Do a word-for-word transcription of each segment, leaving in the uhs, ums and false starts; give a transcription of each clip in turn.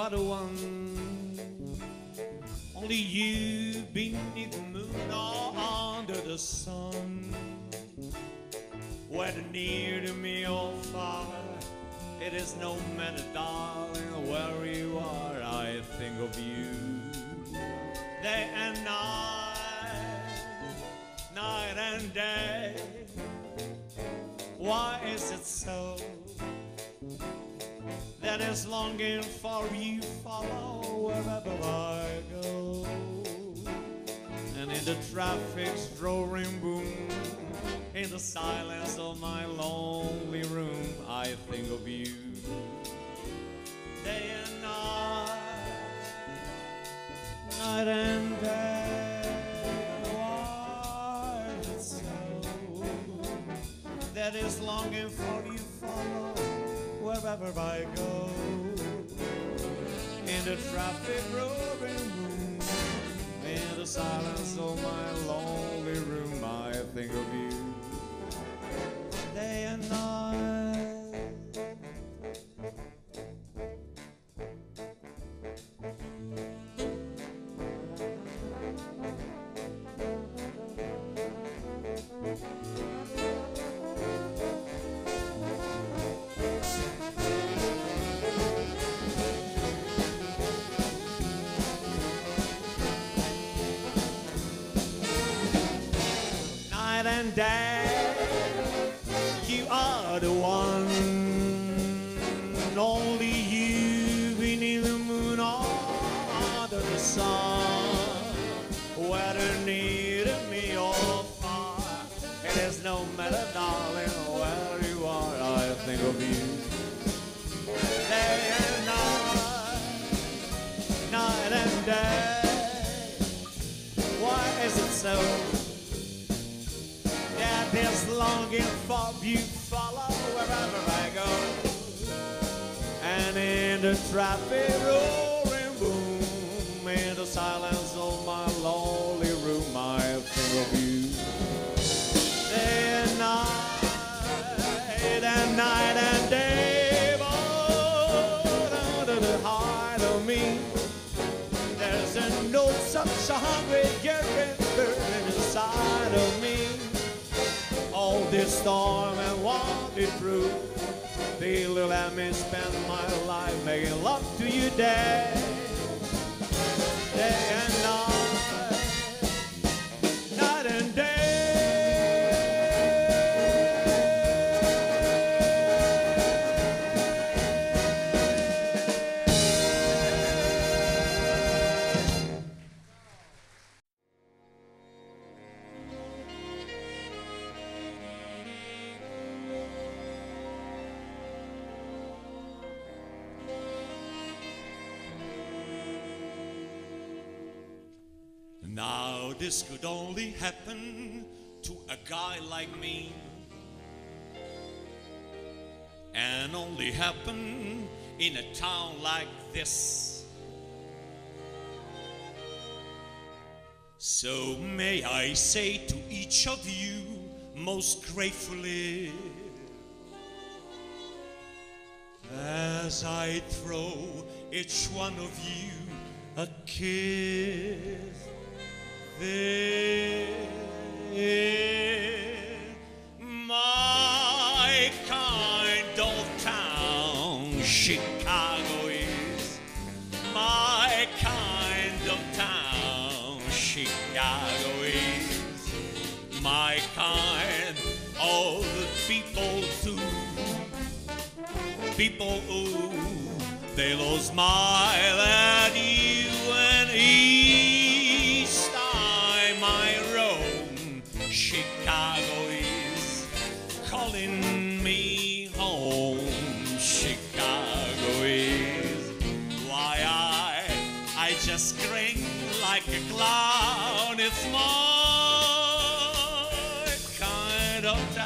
are the one, only you beneath the moon or under the sun. Whether near to me or far, it is no matter, darling, where you are, I think of you day and night, night and day. Why is it so that is longing for you follow wherever I go? And in the traffic's roaring boom, in the silence of my lonely room, I think of you day and night, night and day. Why is it so that is longing for you follow wherever I go? In the traffic roaring boom, in the silence of my lonely room, I think of you day and night. Night and day, you are the one, only you beneath the moon or under the sun. Whether near to me or far, it is no matter, darling, where you are, I think of you day and night, night and day. Why is it so that there's longing for you follow wherever I go? And in the traffic roaring boom, in the silence of my lonely room, I think of you day and night, and night and day. But under the heart of me, there's a note, such a hungry yearning burning inside of me. All this storm and walk it through, they let me spend my life making love to you day, day and night, night and day. Now this could only happen to a guy like me, and only happen in a town like this. So may I say to each of you most gratefully, as I throw each one of you a kiss, this, my kind of town, Chicago is my kind of town, Chicago is my kind of people too. People who they'll smile at you, and each time I roam, Chicago is calling me home. Chicago is why I I just grin like a clown. It's my kind of town.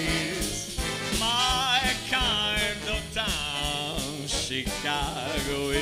Chicago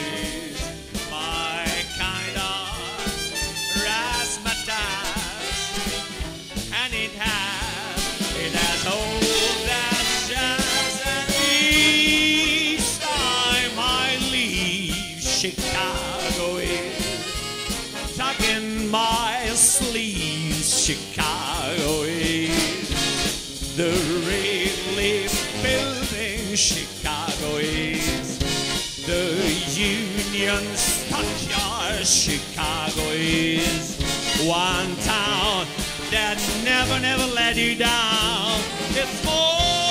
greatly building Chicago is. The Union Stockyard, Chicago is. One town that never, never let you down. It's more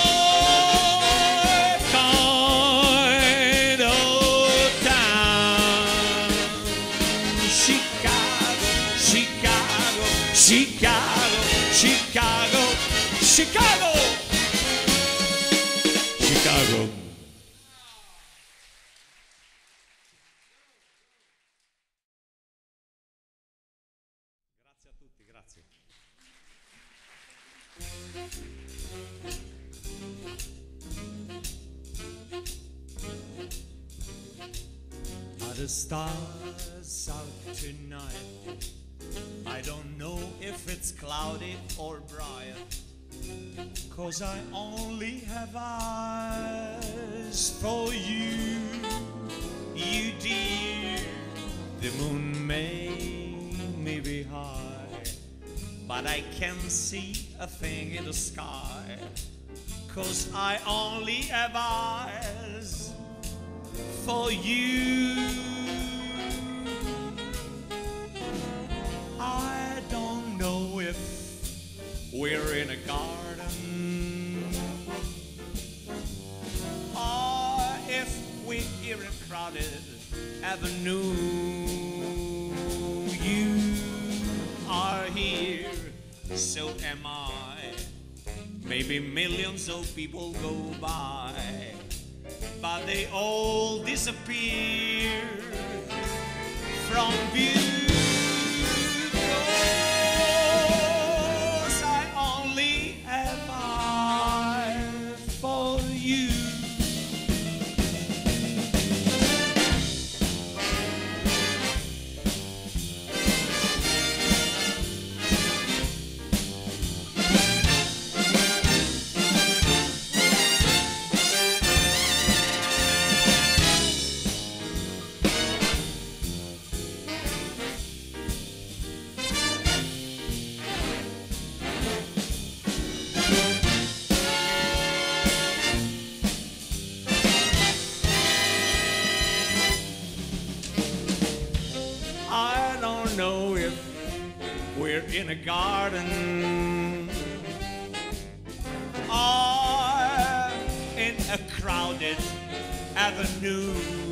kind of town. Chicago, Chicago, Chicago, Chicago, Chicago, Chicago. Grazie a tutti, grazie. Are the stars out tonight? I don't know if it's cloudy or bright, 'cause I only have eyes for you, you dear. The moon may, may be high, but I can't see a thing in the sky, 'cause I only have eyes for you. I don't know if we're in a garden or if we're in a crowded avenue. You are here, so am I. Maybe millions of people go by, but they all disappear from view. 'Cause I only have eyes for you. I don't know if we're in a garden or in a crowded avenue.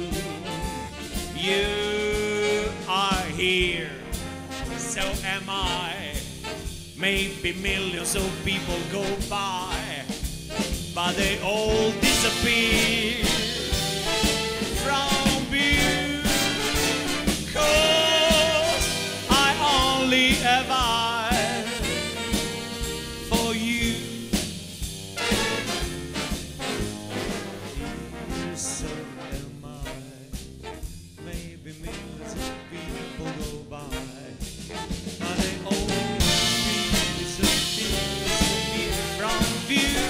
You are here, so am I. Maybe millions of people go by, but they all disappear from view. 'Cause I only have eyes for you. So am I. Maybe millions of people go by, but they all disappear from view.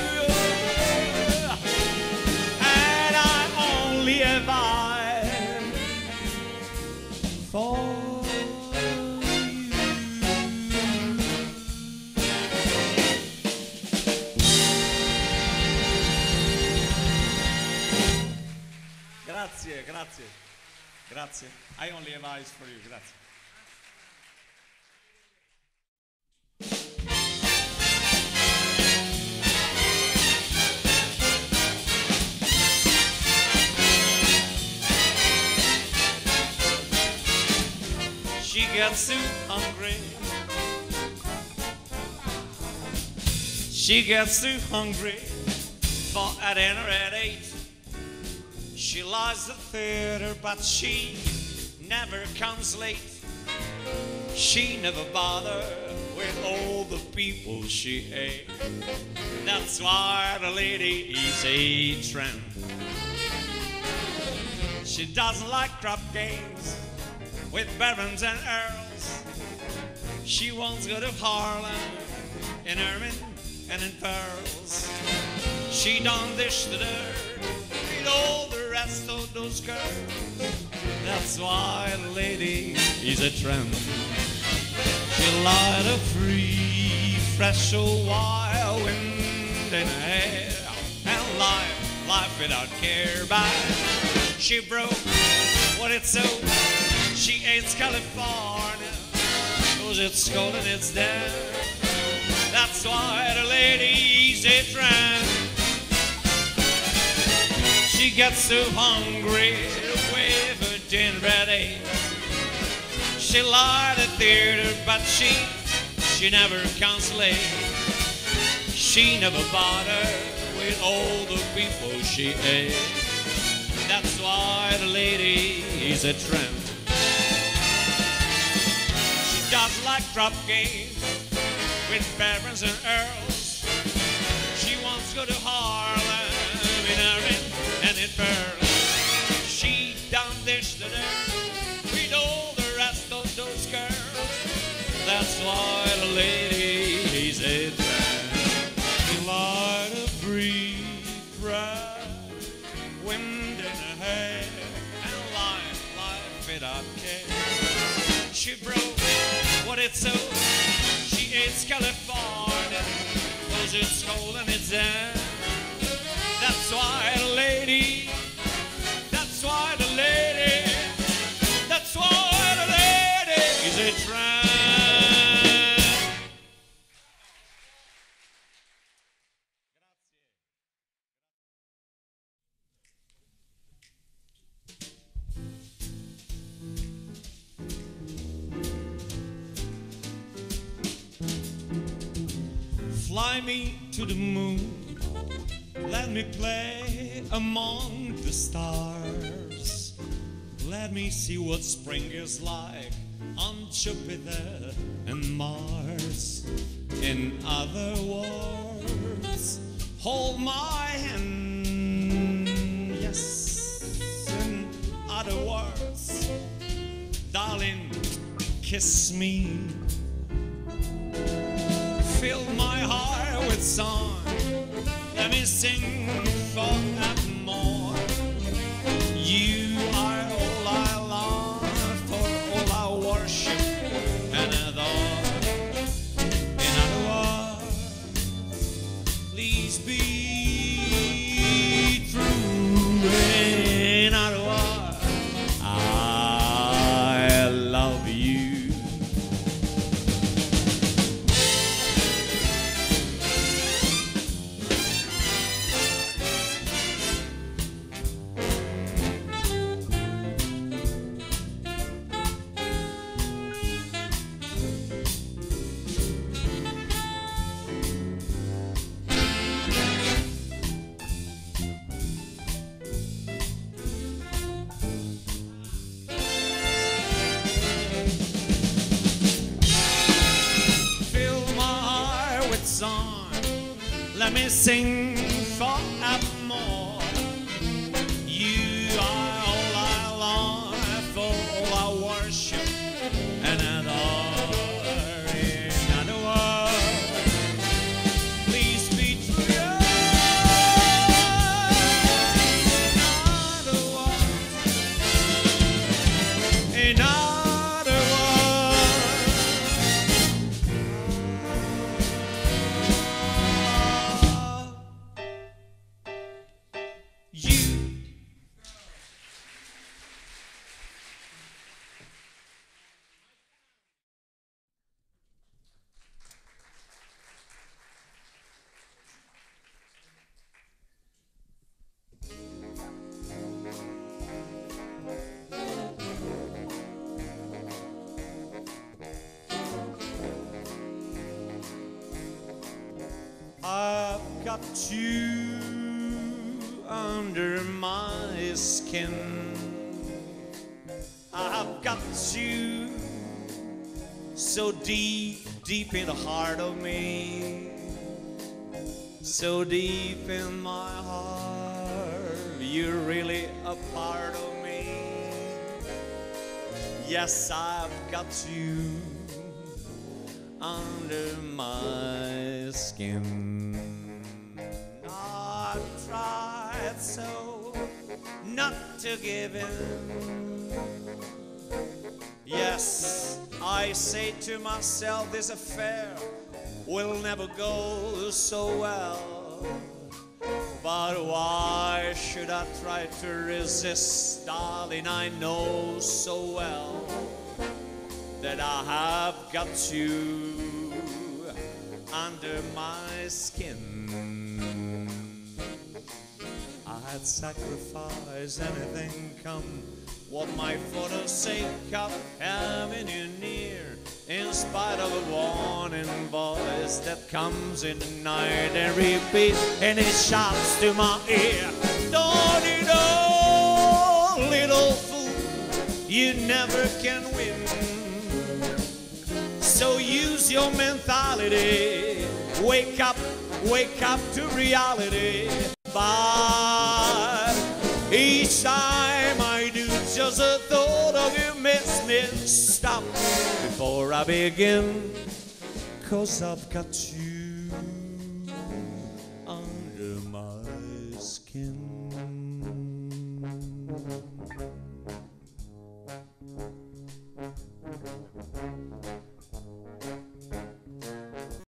And I only have eyes for Grazie, grazie, grazie. I only have eyes for you, grazie. She gets too hungry. She gets too hungry for a dinner at eight. She loves the theater, but she never comes late. She never bothers with all the people she ate. That's why the lady is a tramp. She doesn't like crop games with barons and earls. She wants to go to Harlem in ermine and in pearls. She don't dish the dirt with all the rest of those girls. That's why the lady is a tramp. She light a free, fresh, old wild wind in her hair, and life, life without care. But she broke what it's so. She hates California, 'cause it's cold and it's damp. That's why the lady's a tramp. She gets so hungry with her dinner ready. She lied at theater, but she she never comes late. She never bothered with all the people she ate. That's why the lady is a tramp. She does like drop games with barons and earls. She wants to go to Harlem in her and in pearls. She done this to them with all the rest of those girls. That's why the lady is a tramp. Light a breeze, cry, wind in her hair, and life, life without care. She broke what it's so. She hates California, 'cause it's cold and it's damp. That's why the lady, that's why the lady, that's why the lady is a tramp. Fly me to the moon, let me play among the stars. Let me see what spring is like on Jupiter and Mars. In other words, hold my hand. Yes, in other words, darling, kiss me. Fill my heart with song. Let me sing forevermore. You are all I long for, all I worship and adore. In other words, please be true. In other words, I love you. Song. Let me sing forevermore. You are all I long for, all I worship and adore. In other words, please be true. In other words, in other words, you. I've got you under my skin. I've got you so deep, deep in the heart of me. So deep in my heart, you're really a part of me. Yes, I've got you under my skin. I've tried so not to give in. Yes, I say to myself, this affair will never go so well. But why should I try to resist, darling? I know so well that I have got you under my skin. I'd sacrifice anything, come what might, for the sake of having you near, in spite of a warning voice that comes in the night and repeats, and it shouts to my ear, don't you know, little fool, you never can win. So use your mentality, wake up, wake up to reality. But each time I do, just a thought of you makes me stop before I begin, 'cause I've got you under my skin.